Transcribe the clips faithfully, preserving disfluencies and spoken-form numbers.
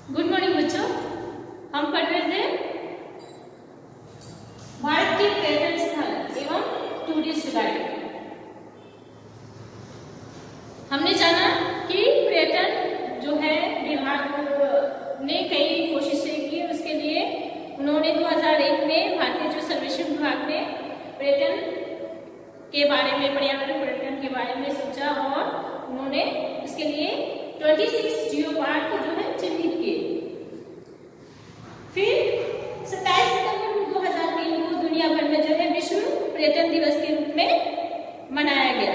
Good morning बच्चों, हम पढ़ रहे थे भारत के पर्यटन स्थल एवं टूरिस्ट गाइड। हमने जाना कि पर्यटन जो है विभाग ने कई कोशिशें की, उसके लिए उन्होंने दो हज़ार एक में भारतीय जो सर्वेक्षण विभाग ने पर्यटन के बारे में, पर्यावरण पर्यटन के बारे में सोचा और उन्होंने इसके लिए छब्बीस जियो पार्क जो है चिन्हित किए। फिर सत्ताईस सितंबर दो हज़ार तीन को दुनिया भर में जो है विश्व पर्यटन दिवस के रूप में मनाया गया।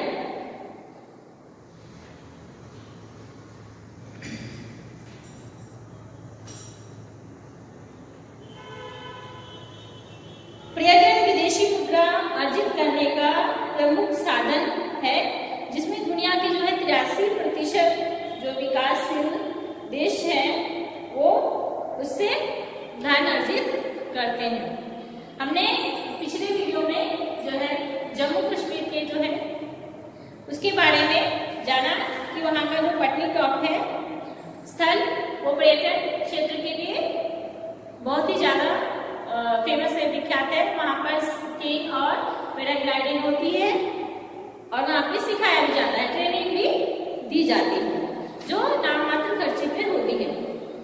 पर्यटन विदेशी मुद्रा अर्जित करने का प्रमुख साधन है, जिसमें दुनिया के जो है तिरासी प्रतिशत जो विकासशील देश हैं वो उससे धन अर्जित करते हैं। हमने पिछले वीडियो में जो है जम्मू कश्मीर के जो है उसके बारे में जाना कि वहाँ का जो पटनी टॉप है स्थल वो पर्यटन क्षेत्र के लिए बहुत ही ज्यादा फेमस है, विख्यात है। वहाँ पर स्कीइंग और पैराग्लाइडिंग होती है और वहाँ पे सिखाया भी जाता है, ट्रेनिंग भी दी जाती है जो नाममात्र खर्चे पे होती है।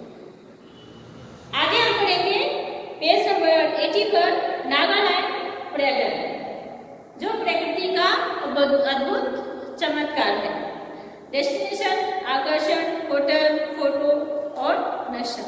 आगे हम पढ़ेंगे पेज नंबर अस्सी पर नागालैंड पर्यटन, जो प्रकृति का अद्भुत चमत्कार है। डेस्टिनेशन, आकर्षण, होटल, फोटो और नक्शा।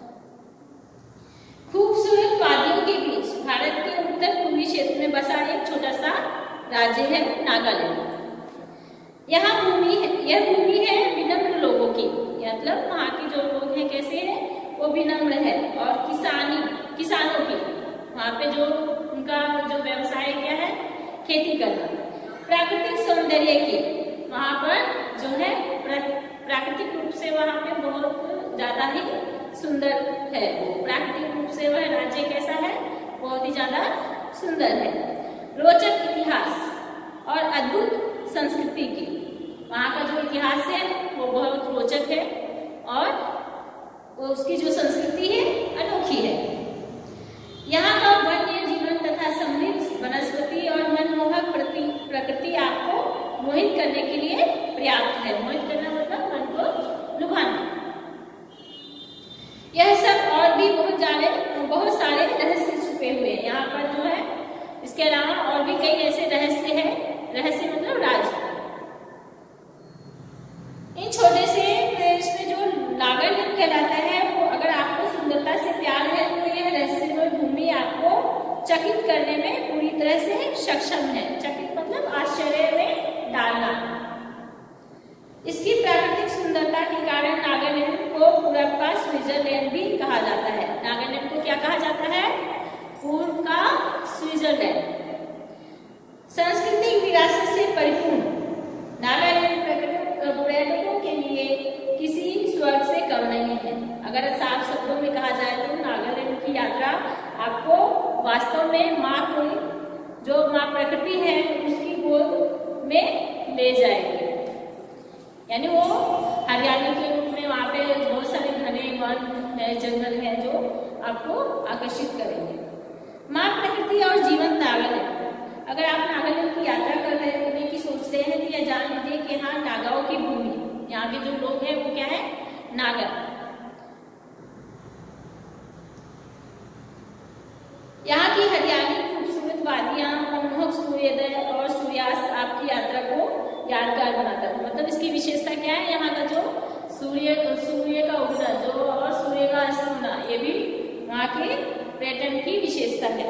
खूबसूरत वादियों के बीच भारत के उत्तर पूर्वी क्षेत्र में बसा एक छोटा सा राज्य है नागालैंड। यहाँ भूमि है, यह भूमि है विनम्र लोगों की, मतलब वहाँ के जो लोग हैं कैसे हैं, वो विनम्र है और किसानी किसानों की। वहाँ पे जो उनका जो व्यवसाय क्या है, खेती करना। प्राकृतिक सौंदर्य की, वहाँ पर जो है प्राकृतिक रूप से वहाँ पे बहुत ज्यादा ही सुंदर है। वो प्राकृतिक रूप से वह राज्य कैसा है, बहुत ही ज्यादा सुंदर है। रोचक इतिहास और अद्भुत संस्कृति की, वहाँ का जो इतिहास है वो बहुत रोचक है और वो उसकी जो संस्कृति है अनोखी है। यहाँ का वन्य जीवन तथा समृद्ध वनस्पति और मनमोहक प्रकृति आपको मोहित करने के लिए पर्याप्त है। मोहित करना मतलब मन को लुभाना। यह सब और भी बहुत सारे बहुत सारे रहस्य छुपे हुए हैं यहाँ पर जो है। इसके अलावा और भी कई ऐसे रहस्य हैं, रहस्य मतलब राज। इन छोटे से प्रदेश में जो नागालैंड कहलाता है, वो अगर आपको सुंदरता से प्यार है तो यह रहस्यमय भूमि आपको चकित करने में पूरी तरह से सक्षम है। चकित मतलब आश्चर्य में डालना। इसकी प्राकृतिक सुंदरता के कारण नागालैंड को पूर्व का स्विट्जरलैंड भी कहा जाता है। नागालैंड को क्या कहा जाता है? पूर्व का स्विट्जरलैंड। सांस्कृतिक विरासत से परिपूर्ण नागालैंड पर्यटकों के लिए किसी स्वर्ग से कम नहीं है। अगर साफ शब्दों में कहा जाए तो नागालैंड की यात्रा आपको वास्तव में माँ को, जो माँ प्रकृति है, उसकी गोद में ले जाएगी। यानी वो हरियाली के रूप में वहाँ पे बहुत सारे घने वन है, जंगल है जो आपको आकर्षित करेंगे। माँ प्रकृति और जीवन नागालैंड। अगर आप नागालैंड की यात्रा कर रहे की सोच रहे हैं तो यह जान लीजिए कि हाँ, नागाओं की भूमि, यहाँ के जो लोग हैं वो क्या है, नागा। यहाँ की हरियाली, खूबसूरत वादियां, मनमोहक सूर्योदय और सूर्यास्त आपकी यात्रा को यादगार बनाता है। मतलब इसकी विशेषता क्या है, यहाँ का जो सूर्य सूर्य का उगना जो और सूर्य का अस्त होना, ये भी वहाँ के पर्यटन की विशेषता है।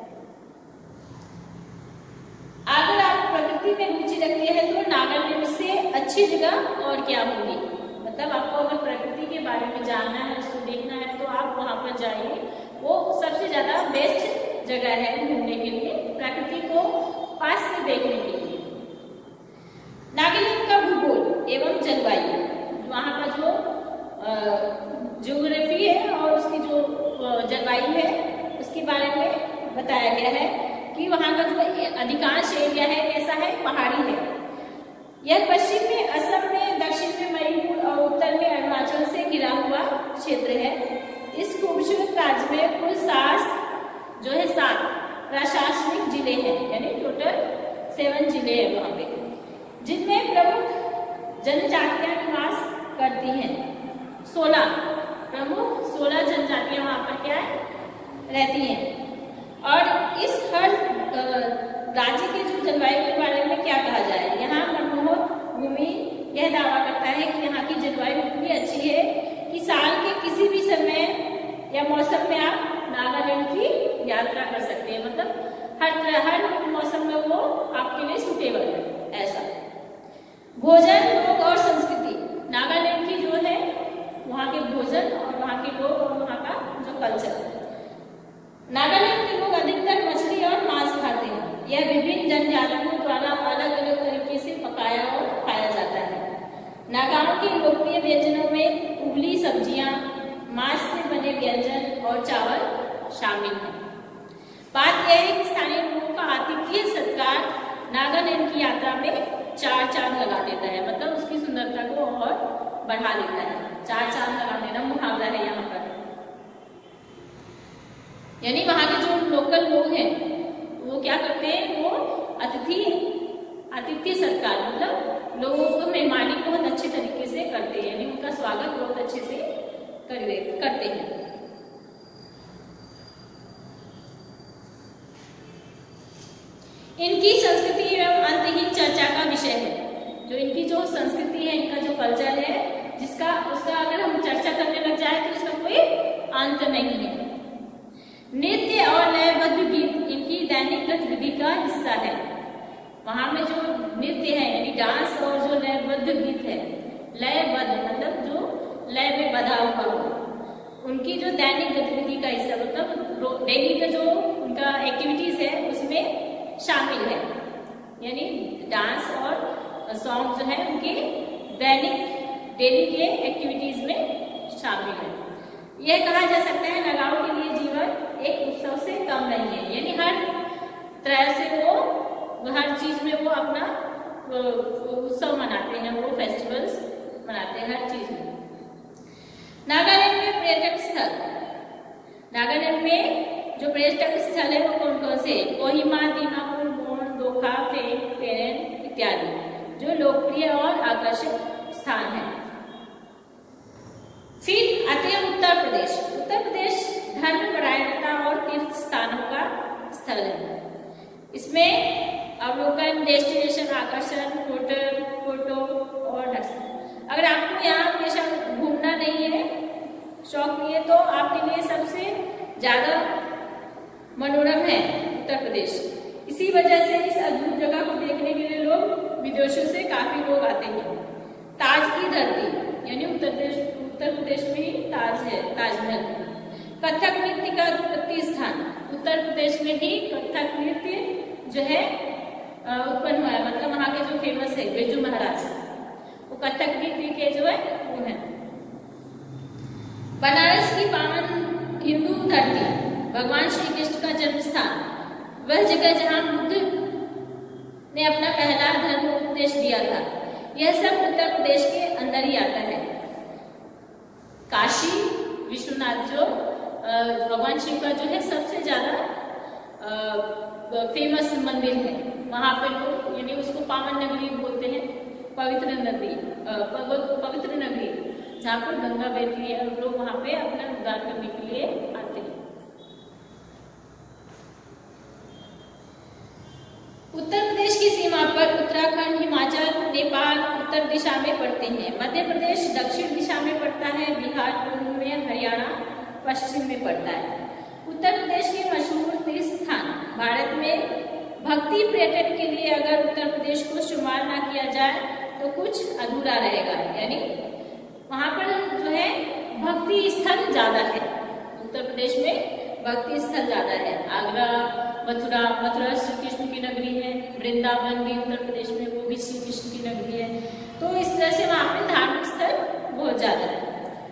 अगर आप प्रकृति में रुचि रखते हैं तो नागालैंड से अच्छी जगह और क्या होगी। मतलब आपको अगर प्रकृति के बारे में जानना है, उसको देखना है, तो आप वहां पर जाइए। वो सबसे ज्यादा बेस्ट जगह है घूमने के लिए, प्रकृति को पास से देखने के लिए। नागालैंड का भूगोल एवं जलवायु, वहाँ का जो ज्योग्राफी है और उसकी जो जलवायु है उसके बारे में बताया गया है कि वहाँ का जो अधिकांश एरिया है कैसा है, पहाड़ी है। यह पश्चिम में असम में, दक्षिण में मणिपुर और उत्तर में अरुणाचल से घिरा हुआ क्षेत्र है। जनजातियां निवास करती हैं। सोलह प्रमुख सोलह जनजातियां वहां पर क्या है रहती हैं। और इस हर राज्य के जो जलवायु के बारे में क्या कहा जाए, यहाँ मनमोहक भूमि यह दावा करता है कि यहाँ की जलवायु इतनी अच्छी है कि साल के किसी भी समय या मौसम में आप नागालैंड की यात्रा कर सकते हैं। मतलब हर हर मौसम में वो आपके लिए सुटेबल है। ऐसा भोजन, लोग और संस्कृति, नागालैंड की जो है वहाँ के भोजन और वहाँ के लोग और वहाँ का जो कल्चर। नागालैंड के लोग अधिकतर मछली और मांस खाते हैं। यह विभिन्न जनजातियों द्वारा अलग अलग तरीके से पकाया और खाया जाता है। नागाओं के लोकप्रिय व्यंजनों में उबली सब्जियां, मांस से बने व्यंजन और चावल शामिल हैं। बात यह है कि स्थानीय लोगों का आतिथ्य सत्कार नागालैंड की यात्रा में चार चांद लगा देता है। मतलब उसकी सुंदरता को और बढ़ा देता है। चार चांद लगा देना मुहावरा है यहाँ पर। यानी वहाँ के जो लोकल लोग हैं वो क्या करते हैं, वो अतिथि आतिथ्य सत्कार मतलब लोगों को मेहमानी बहुत अच्छे तरीके से करते हैं। यानी उनका स्वागत बहुत अच्छे से करते हैं। इनकी संस्कृति एवं अंतहीन चर्चा का विषय है। जो इनकी जो संस्कृति है, इनका जो कल्चर है, जिसका उसका अगर हम चर्चा करने लग जाए तो उसका कोई अंत नहीं है। नृत्य और लयबद्ध गीत इनकी दैनिक गतिविधि का हिस्सा है। वहां में जो नृत्य है यानी डांस और जो लयबद्ध गीत है, लयबद्ध मतलब जो लय में बधा हुआ हो, उनकी जो दैनिक गतिविधि का हिस्सा मतलब डेली का जो उनका एक्टिविटीज है उसमें शामिल है। यानी डांस और सॉन्ग जो है उनके दैनिक डेली के एक्टिविटीज में शामिल है। यह कहा जा सकता है नगाओं के लिए जीवन एक उत्सव से कम नहीं है। यानी हर तरह से वो हर चीज में वो अपना उत्सव मनाते हैं, वो फेस्टिवल्स मनाते हैं हर चीज में। नागालैंड में पर्यटक स्थल, नागालैंड में जो पर्यटक स्थल है वो कौन कौन से? कोहिमा, दीमापुर, गोंड, दोखा, फेक, पेरेन इत्यादि जो लोकप्रिय और आकर्षक स्थान है। फिर आते हैं उत्तर प्रदेश। उत्तर प्रदेश धर्म परायणता और तीर्थ स्थानों का स्थल है। इसमें अवलोकन, डेस्टिनेशन, आकर्षण, होटल, फोटो और दर्शन। अगर आपको यहाँ हमेशा घूमना नहीं है, शौक नहीं है, तो आपके लिए सबसे ज्यादा मनोरम है उत्तर प्रदेश। इसी वजह से इस अद्भुत जगह को देखने के लिए लोग विदेशों से काफी लोग आते हैं। ताज की धरती यानी उत्तर प्रदेश उत्तर प्रदेश में ही ताज है, ताजमहल। कथक नृत्य का उत्पत्ति स्थान, उत्तर प्रदेश में ही कथक नृत्य जो है उत्पन्न हुआ है। मतलब वहाँ के जो फेमस है बिरजू महाराज, वो कथक नृत्य के जो है वो है। बनारस की पावन हिंदू धरती, भगवान श्री कृष्ण का जन्म स्थान, वह जगह जहाँ बुद्ध ने अपना पहला धर्म उपदेश दिया था, यह सब उत्तर प्रदेश के अंदर ही आता है। काशी विश्वनाथ जो भगवान शिव का जो है सबसे ज्यादा फेमस मंदिर है, वहां पे लोग यानी उसको पावन नगरी बोलते हैं, पवित्र नगरी पवित्र नगरी जहाँ पर गंगा बहती है और लोग वहां पे अपना उद्धार करने के लिए आते हैं। उत्तर प्रदेश की सीमा पर उत्तराखंड, हिमाचल, नेपाल उत्तर दिशा में पड़ते हैं। मध्य प्रदेश दक्षिण दिशा में पड़ता है। बिहार पूर्व में, हरियाणा पश्चिम में पड़ता है। उत्तर प्रदेश के मशहूर तीर्थ स्थान, भारत में भक्ति पर्यटन के लिए अगर उत्तर प्रदेश को शुमार ना किया जाए तो कुछ अधूरा रहेगा। यानी वहां पर जो है भक्ति स्थल ज्यादा है। उत्तर प्रदेश में भक्ति स्थल ज्यादा है। आगरा, मथुरा, मथुरा श्री कृष्ण की नगरी है। वृंदावन भी उत्तर प्रदेश में, वो भी श्री कृष्ण की नगरी है। तो इस तरह से वहां पे धार्मिक स्थल बहुत ज्यादा है।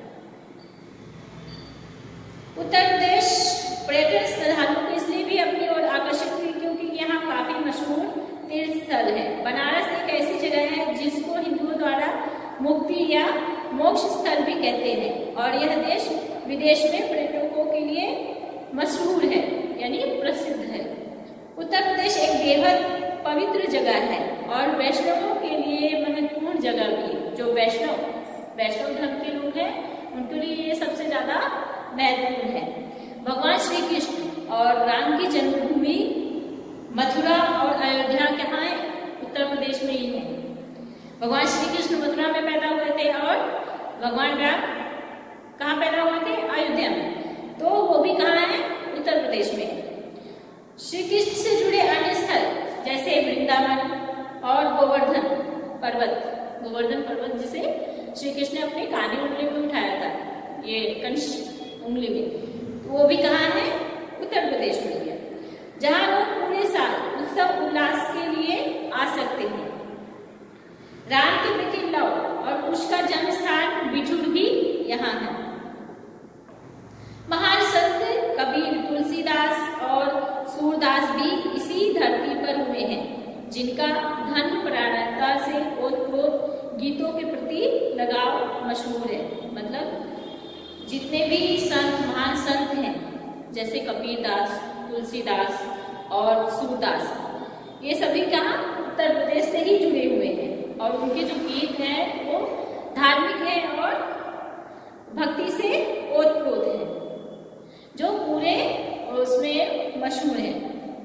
उत्तर प्रदेश पर्यटन श्रद्धालुओं को इसलिए भी अपनी ओर आकर्षित हुई क्योंकि यहाँ काफी मशहूर तीर्थ स्थल है। बनारस एक ऐसी जगह है जिसको हिंदुओं द्वारा मुक्ति या मोक्ष स्थल भी कहते हैं और यह देश विदेश में पर्यटकों के लिए मशहूर है यानी प्रसिद्ध है। उत्तर प्रदेश एक बेहद पवित्र जगह है और वैष्णवों के लिए महत्वपूर्ण जगह भी है। वैष्णव वैष्णव धर्म के लोग हैं, उनके लिए ये सबसे ज्यादा महत्वपूर्ण है। भगवान श्री कृष्ण और राम की जन्मभूमि मथुरा और अयोध्या कहाँ है? उत्तर प्रदेश में ही है। भगवान श्री कृष्ण मथुरा में पैदा हुए थे और भगवान राम कहाँ पैदा हुए थे? अयोध्या में। तो वो भी कहाँ है? उत्तर प्रदेश में। श्री कृष्ण से जुड़े अन्य स्थल जैसे वृंदावन और गोवर्धन पर्वत, गोवर्धन पर्वत जिसे श्री कृष्ण ने अपने कानी उंगली में उठाया था, ये कनिष्ठ उंगली में, तो वो भी कहाँ है? उत्तर प्रदेश में है, जहाँ लोग पूरे साल उत्सव उल्लास के लिए आ सकते हैं। राम के बेटे लव और उसका जन्म स्थान बिठूर भी यहाँ है। महान संत कबीर, तुलसीदास और सूरदास भी इसी धरती पर हुए हैं, जिनका धर्म परायणता से ओतप्रोत गीतों के प्रति लगाव मशहूर है। मतलब जितने भी संत, महान संत हैं जैसे कबीरदास, तुलसीदास और सूरदास, ये सभी कहाँ? उत्तर प्रदेश से ही जुड़े हुए हैं और उनके जो गीत हैं वो धार्मिक हैं और भक्ति से ओतप्रोत हैं, जो पूरे उसमें मशहूर है।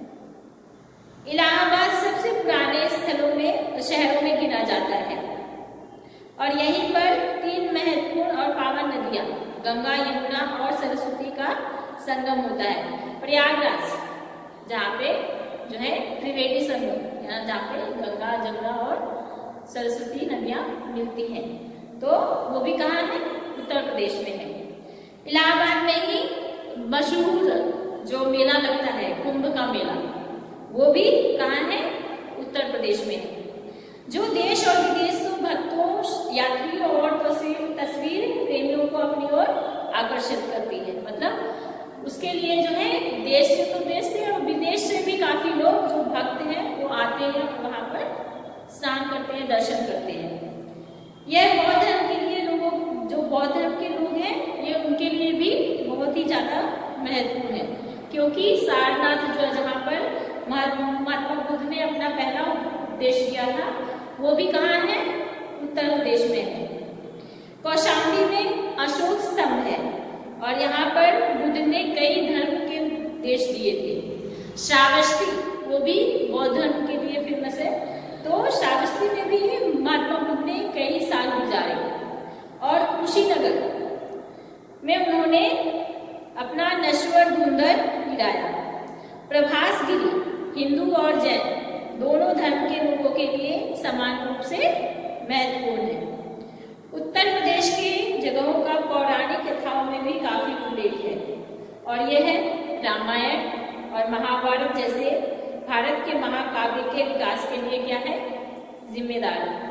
इलाहाबाद सबसे पुराने स्थलों में, शहरों में गिना जाता है और यहीं पर तीन महत्वपूर्ण और पावन नदियां गंगा, यमुना और सरस्वती का संगम होता है। प्रयागराज जहाँ पे जो है त्रिवेणी संगम, यहाँ जहाँ पे गंगा, जमुना और सरस्वती नदियां मिलती हैं, तो वो भी कहाँ है? उत्तर प्रदेश में है। इलाहाबाद में ही मशहूर जो मेला लगता है, कुंभ का मेला, वो भी कहाँ है? उत्तर प्रदेश में है, जो देश और विदेशों भक्तों, यात्रियों और तस्वीर तस्वीर प्रेमियों को अपनी ओर आकर्षित करती है। मतलब उसके लिए जो है देश से तो देश से और विदेश से भी काफी लोग जो भक्त हैं वो आते हैं, वहां पर स्नान करते हैं, दर्शन करते हैं। यह बौद्ध धर्म के लिए लोगों, जो बौद्ध धर्म के लोग हैं, ये उनके लिए भी बहुत ही ज्यादा महत्वपूर्ण है, क्योंकि सारनाथ जो है, जहाँ पर महात्मा बुद्ध ने अपना पहला उपदेश दिया था, वो भी कहाँ है? उत्तर प्रदेश में है। कौशाम्बी में अशोक स्तंभ है और यहाँ पर बुद्ध ने कई धर्म के उपदेश दिए थे। श्रावस्ती वो भी बौद्ध धर्म के लिए फेमस है, तो श्रावस्ती में भी महात्मा बुद्ध ने कई साल गुजारे और कुशीनगर में उन्होंने अपना नश्वर धुंधर गिराया। प्रभासगिरी हिंदू और जैन दोनों धर्म के लोगों के लिए समान रूप से महत्वपूर्ण है। उत्तर प्रदेश के जगहों का पौराणिक कथाओं में भी काफी उल्लेख है और यह है रामायण और महाभारत जैसे भारत के महाकाव्य के विकास के लिए क्या है? जिम्मेदार है।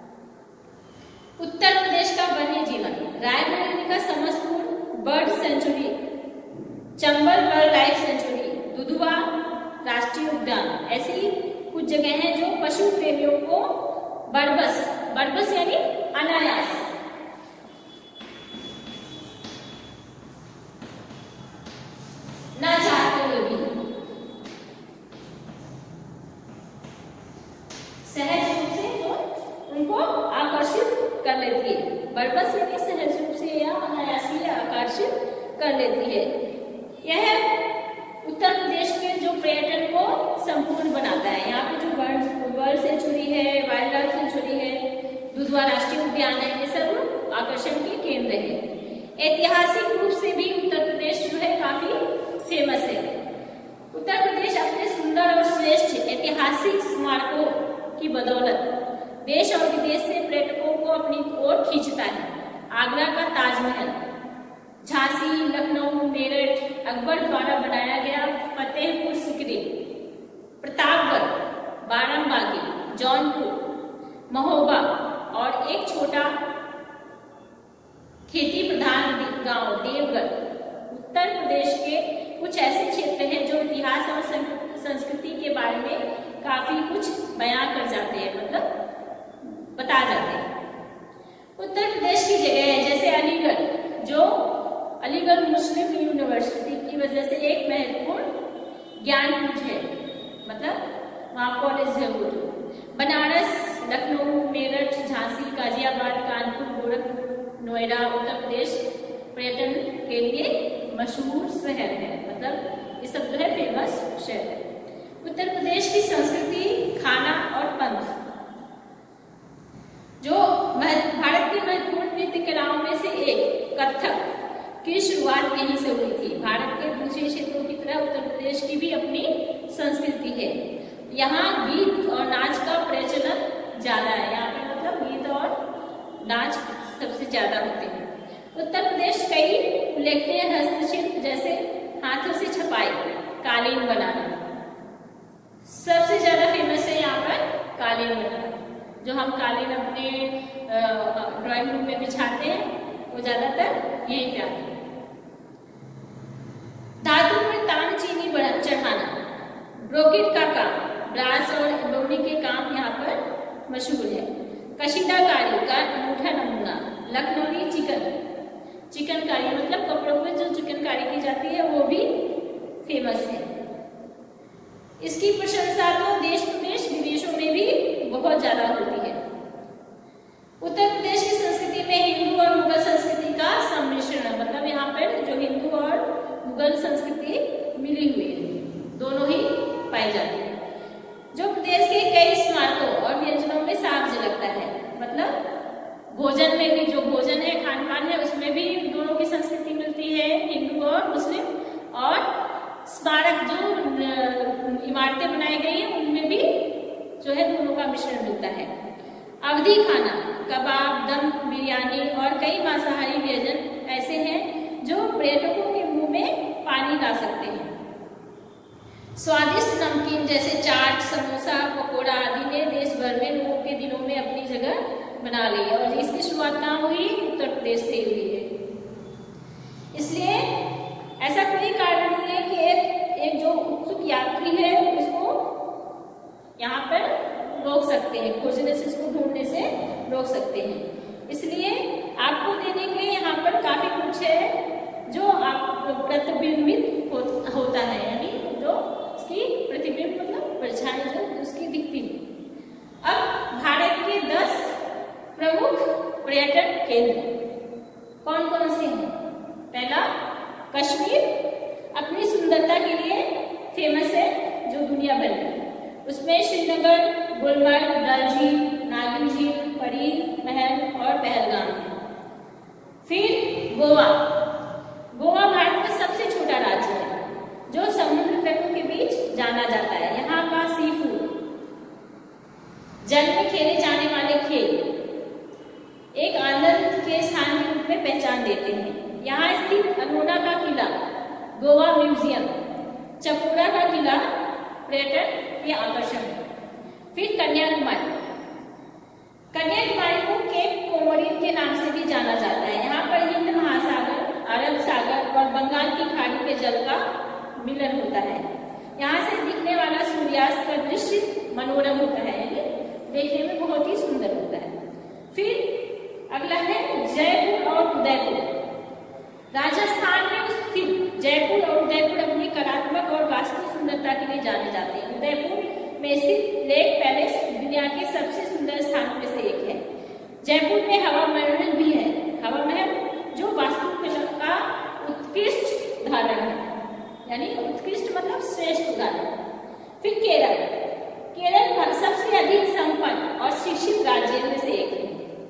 उत्तर प्रदेश का वन्य जीवन, रायबरेली का Samastpur bird sanctuary, Chambal bird life sanctuary, Dudhwa राष्ट्रीय उद्यान, ऐसी कुछ जगह हैं जो पशु प्रेमियों को बरबस बरबस यानी अनायास ना चाहते हुए भी सहज रूप से तो उनको आकर्षित कर लेती है। बरबस यानी सहज रूप से या अनायासी आकर्षित कर लेती है। यह उत्तर प्रदेश के जो पर्यटन को संपूर्ण बनाता है। यहाँ पे जो बर्ड बर्ड सेंचुरी है, वाइल्ड लाइफ सेंचुरी है, दुधवा राष्ट्रीय उद्यान है, ये सब आकर्षण के केंद्र है। ऐतिहासिक रूप से भी उत्तर प्रदेश जो है काफी फेमस है। उत्तर प्रदेश अपने सुंदर और श्रेष्ठ ऐतिहासिक स्मारकों की बदौलत देश और विदेश से पर्यटकों को अपनी ओर खींचता है। आगरा का ताजमहल, झांसी, लखनऊ, मेरठ अकबर द्वारा बनाया गया फतेहपुर सिकरी, प्रतापगढ़, बाराबांकी, जौनपुर, महोबा और एक छोटा खेती प्रधान गांव देवगढ़ उत्तर प्रदेश के कुछ ऐसे क्षेत्र हैं जो इतिहास और संस्कृति के बारे में काफी कुछ बयां कर जाते हैं, मतलब बता जाते हैं। उत्तर प्रदेश की जगह है जैसे अलीगढ़, जो अलीगढ़ मुस्लिम यूनिवर्सिटी की वजह से एक महत्वपूर्ण ज्ञानपीठ है, मतलब वहाँ कॉलेज है वो। जो बनारस, लखनऊ, मेरठ, झांसी, गाजियाबाद, कानपुर नोएडा उत्तर प्रदेश पर्यटन के लिए मशहूर शहर है, मतलब ये सब जो है फेमस शहर है। उत्तर प्रदेश की संस्कृति, खाना और पंथ, जो भारत की महत्वपूर्ण नृत्य कलाओं में से एक कथक की शुरुआत यहीं से हुई थी। भारत के दूसरे क्षेत्रों की तरह उत्तर प्रदेश की भी अपनी संस्कृति है। यहाँ गीत और नाच का प्रचलन ज्यादा है। यहाँ पे मतलब गीत और नाच सबसे ज्यादा होते हैं। उत्तर प्रदेश कई उल्लेखनीय हस्तशिल्प जैसे हाथों से छपाई, कालीन बनाना सबसे ज्यादा फेमस है। यहाँ पर कालीन बनाना, जो हम कालीन अपने ड्राइंग रूम में बिछाते हैं वो ज्यादातर यही पे आते हैं। धातु पर तान चीनी चढ़ाना, ब्रोकेट का काम, ब्रास और एम्ब्रॉयडरी के काम यहाँ पर मशहूर है। कशीदाकारी का अनूठा नमूना लखनवी चिकन चिकनकारी, मतलब कपड़ों पर जो चिकनकारी की जाती है वो भी फेमस है। इसकी प्रशंसा तो देश प्रदेश विदेशों में भी बहुत ज्यादा होती है। उत्तर प्रदेश की संस्कृति में हिंदू और मुगल संस्कृति का सम्मिश्रण है, मतलब यहाँ पर जो हिंदू और मुगल संस्कृति मिली हुई है, दोनों ही पाई जाती है। जो प्रदेश के कई स्मारकों और व्यंजनों में साफ झलकता है, मतलब भोजन में भी जो भोजन है, खान पान है, उसमें भी दोनों की संस्कृति मिलती है, हिंदू और मुस्लिम। और स्मारक जो इमारतें बनाई गई हैं उनमें भी जो है दोनों का मिश्रण मिलता है। अवधी खाना, कबाब, दम बिरयानी और कई मांसाहारी व्यंजन ऐसे हैं जो पर्यटकों के मुंह में पानी ला सकते हैं। स्वादिष्ट नमकीन जैसे चाट, समोसा, पकोड़ा आदि ने देश भर में लोगों के दिलों में अपनी जगह बना ली है। और इसकी शुरुआत कहाँ हुई? उत्तर प्रदेश से हुई है। इसलिए ऐसा कोई कारण नहीं है कि एक, एक जो उत्सुक यात्री है उसको यहाँ पर रोक सकते हैं, खोजने से, इसको ढूंढने से रोक सकते हैं। इसलिए आपको देने के लिए यहाँ पर काफी कुछ है जो आप प्रतिबिंबित हो, होता है, यानी जो उसकी प्रतिबिंब मतलब परछाई जो उसकी दिखती है। अब भारत के दस प्रमुख पर्यटन केंद्र कौन कौन से हैं? पहला, कश्मीर अपनी सुंदरता के लिए फेमस है, जो दुनिया भर में। उसमें श्रीनगर, गुलमर्ग, डल झील, नागिन झील, परी महल और पहलगाम है। फिर गोवा, गोवा भारत का सबसे छोटा राज्य है जो समुद्र तटों के बीच जाना जाता है। यहाँ का सी फूड, जल में खेले जाने वाले खेल एक आनंद के स्थान के रूप में पहचान देते हैं। यहाँ स्थित अनोना का किला, गोवा म्यूजियम, चपोरा का किला पर्यटन के आकर्षण है। फिर कन्याकुमारी, कन्याकुमारी को केप कोमोरिन के नाम से भी जाना जाता है। यहाँ पर हिंद महासागर, अरब सागर और बंगाल की खाड़ी के जल का मिलन होता है। यहाँ से दिखने वाला सूर्यास्त का दृश्य मनोरम होता है, देखने में बहुत ही सुंदर होता है। फिर अगला है जयपुर और उदयपुर। राजस्थान में स्थित जयपुर और उदयपुर अपनी कलात्मक और वास्तु सुंदरता के लिए जाने जाते हैं। उदयपुर में स्थित लेक पैलेस दुनिया के सबसे सुंदर स्थानों में से एक है। जयपुर में हवा महल भी है, हवा महल जो वास्तुकला का उत्कृष्ट उदाहरण है, यानी उत्कृष्ट मतलब श्रेष्ठ उदाहरण। फिर केरल, केरल सबसे अधिक संपन्न और शिक्षित राज्य में से एक है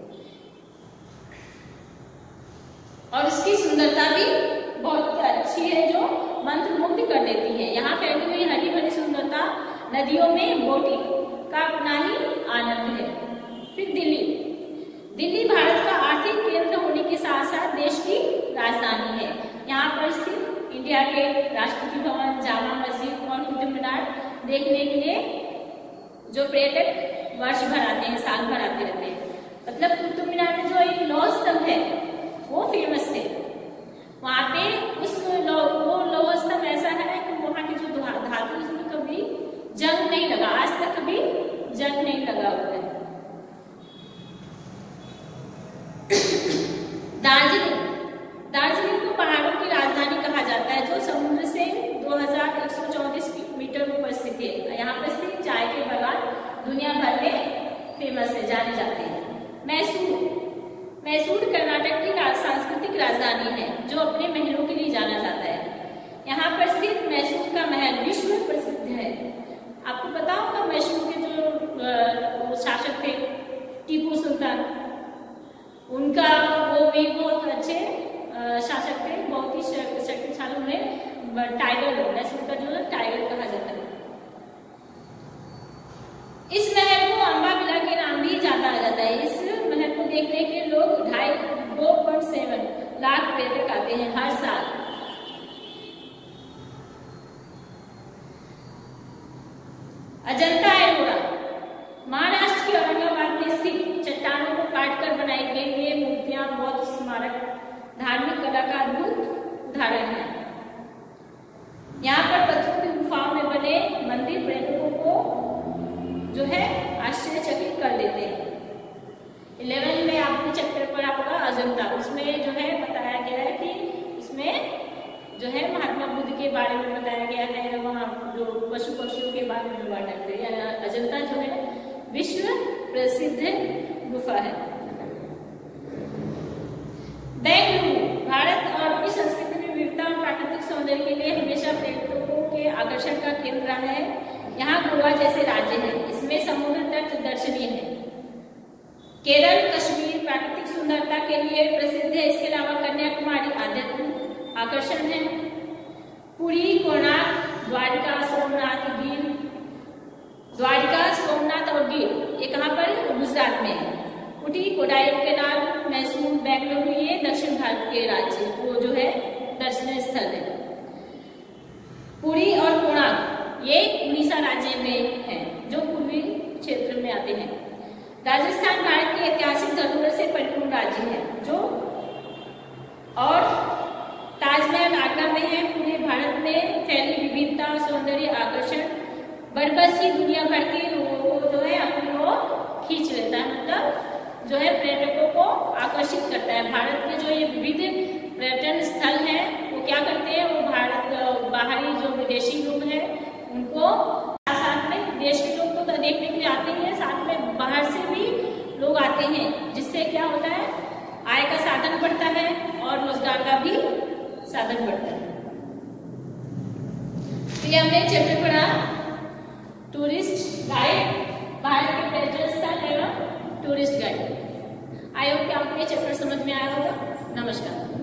और इसकी सुंदरता भी बहुत अच्छी है जो मंत्रमुग्ध कर देती है। यहाँ फैली हुई हरी भरी सुंदरता, नदियों में बोटिंग का अपना ही आनंद है। फिर दिल्ली, दिल्ली भारत का आर्थिक केंद्र होने के साथ साथ देश की राजधानी है। यहाँ पर स्थित इंडिया गेट, राष्ट्रपति भवन, जामा मस्जिद और कुतुब मीनार देखने के लिए जो पर्यटक वर्ष भर आते हैं, साल भर आते रहते हैं। मतलब कुतुब मीनार में जो एक लौह स्तंभ है वो फेमस है। वहाँ पे उस लो, वो लौह स्तंभ ऐसा है कि वहाँ की जो धातु उसमें कभी जंग नहीं लगा, आज तक कभी जंग नहीं लगा हुआ है। दार्जिलिंग, दार्जिलिंग को पहाड़ों की राजधानी कहा जाता है जो समुद्र से दो हजार एक सौ चौंतीस मीटर ऊपर स्थित है। यहाँ पर स्थित चाय के बागान दुनिया भर में फेमस है, जाने जाते हैं। मैसूर, मैसूर कर्नाटक की राजधानी है जो अपने महलों के लिए जाना जाता है। यहाँ पर स्थित मैसूर का महल विश्व प्रसिद्ध है। आपको पता होगा मैसूर के जो शासक थे टीपू सुल्तान, उनका वो भी बहुत अच्छे शासक थे, बहुत ही शक्तिशाली। उन्हें टाइगर, मैसूर का जो टाइगर कहा जाता है। इस महल को अम्बा विला के नाम भी जाना जाता है। इस महल को देखने के लोग ढाई दो पॉइंट सेवन लाख पर्यटक आते हैं हर साल। अजंता एलोरा महाराष्ट्र के औरंगाबाद में स्थित चट्टानों को काटकर बनाई गई ये मूर्तियां बौद्ध स्मारक धार्मिक कला का अद्भुत उदाहरण है। यहाँ पर पत्थरों की गुफाओं में बने मंदिर पर्यटकों को जो है आश्चर्यचकित कर देते हैं। इलेवन में आपने चैप्टर पढ़ा होगा अजंता, उसमें जो है बताया गया है कि उसमें जो है महात्मा बुद्ध के बारे में बताया गया है, वहाँ जो पशु पक्षियों के बारे में बताया गया है। अजंता जो है विश्व प्रसिद्ध गुफा है। बेंगलुरु भारत और अपनी संस्कृति में विविधता और प्राकृतिक सौंदर्य के लिए हमेशा पर्यटकों के आकर्षण का केंद्र रहा है। यहाँ गोवा जैसे राज्य है, इसमें समुद्र तट दर्शनीय है। केरल कश्मीर प्राकृतिक सुंदरता के लिए प्रसिद्ध है। इसके अलावा कन्याकुमारी आध्यात्मिक आकर्षण है। पुरी, कोणार्क, द्वारिका, सोमनाथ, गिर, द्वारिका, सोमनाथ और गिर ये कहाँ पर गुजरात में है। उटी, कोडाईकनाल, मैसूर, बेंगलुरु ये दक्षिण भारत के राज्य वो जो है दर्शनीय स्थल है। पुरी और कोणार्क ये उड़ीसा राज्य में है जो पूर्वी क्षेत्र में आते हैं। राजस्थान भारत के ऐतिहासिक धरोहर से परिपूर्ण राज्य है जो और ताजमहल आगरा में है। पूरे भारत में फैली विविधता और सौंदर्य आकर्षण बरबस ही दुनिया भर के लोगों को जो है अपनी ओर खींच लेता है, मतलब जो है पर्यटकों को आकर्षित करता है। भारत के जो ये विविध पर्यटन स्थल है वो क्या करते हैं, वो भारत बाहरी जो विदेशी लोग हैं उनको साथ में देश के लोग तो देखने के लिए आते हैं, साथ में बाहर से भी लोग आते हैं, जिससे क्या होता है आय का साधन बढ़ता है और रोजगार का भी साधन बढ़ता है। तो ये हमने चैप्टर पढ़ा टूरिस्ट गाइड, भारत के पर्यटन स्थल एवं टूरिस्ट गाइड। आई होप कि आपको ये चैप्टर समझ में आया होगा। नमस्कार।